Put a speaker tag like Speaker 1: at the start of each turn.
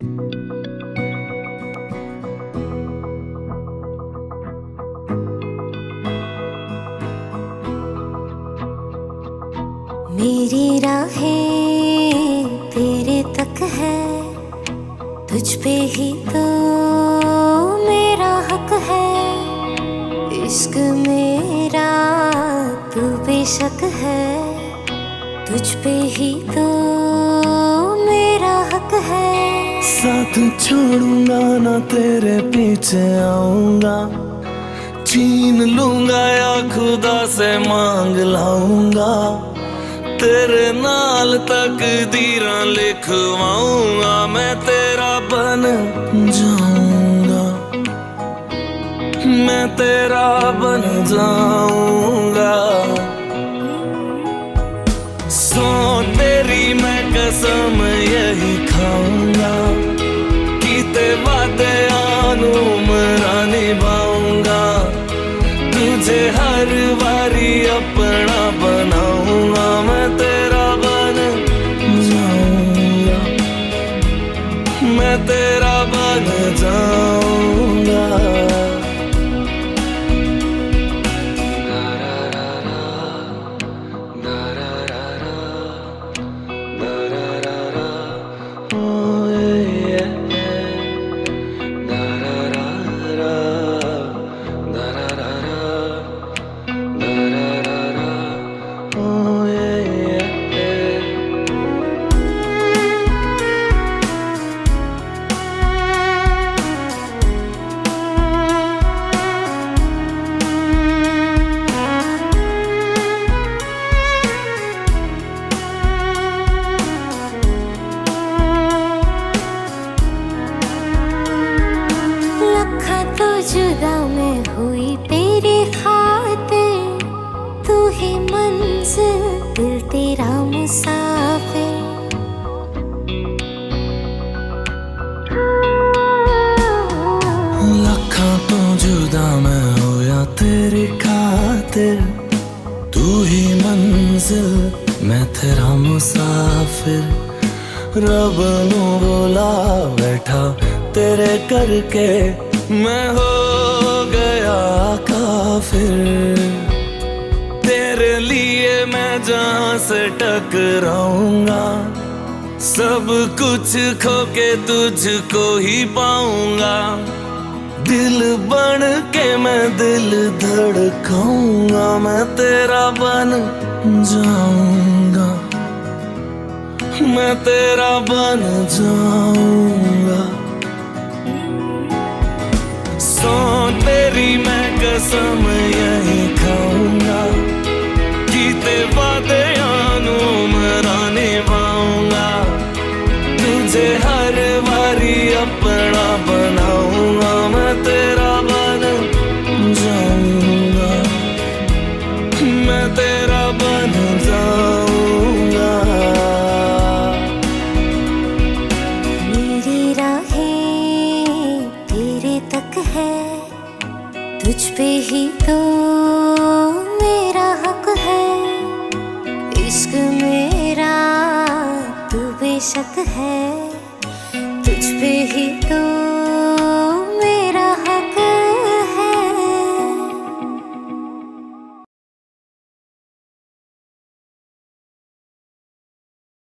Speaker 1: मेरी राहें तेरे तक है, तुझ पे ही तो मेरा हक है। इश्क मेरा तू बेशक है, तुझ पे ही तो मेरा हक है।
Speaker 2: साथ छोड़ूंगा ना तेरे पीछे आऊंगा, छीन लूंगा या खुदा से मांग लाऊंगा। तेरे नाल तकदीरां लिखवाऊंगा, मैं तेरा बन जाऊंगा, मैं तेरा बन जाऊंगा। सो तेरी मैं कसम यही खाऊंगा, कीते वादे आनू मरा निभाऊंगा। तुझे हर बारी अपना बनाऊंगा, मैं तेरा बन जाऊंगा, मैं तेरा बन जाऊंगा।
Speaker 1: जुदा मैं हुई तेरे खातिर, तू ही मंजिल दिल तेरा मुसाफिर।
Speaker 2: लखा तो जुदा मैं होया तेरी खातिर, तू ही मंजिल मैं तेरा मुसाफिर। रब नू बोला बैठा तेरे करके, मैं हो गया काफिर। तेरे लिए मैं जहां से टकराऊंगा, सब कुछ खो के तुझको ही पाऊंगा। दिल बन के मैं दिल धड़काऊंगा, मैं तेरा बन जाऊंगा, मैं तेरा बन जाऊंगा। सो तेरी मैं कसम यही खाऊंगा, कीते वादे आनू मरा निभाऊंगा। तुझे हर बारी अपना बनाऊंगा, मैं तेरा बन जाऊंगा, मैं तेरा बन जाऊंगा।
Speaker 1: मेरी राहें तेरे तक है, तुझ पे ही तो मेरा हक है। इश्क मेरा तू बेशक है, तुझ पे ही तो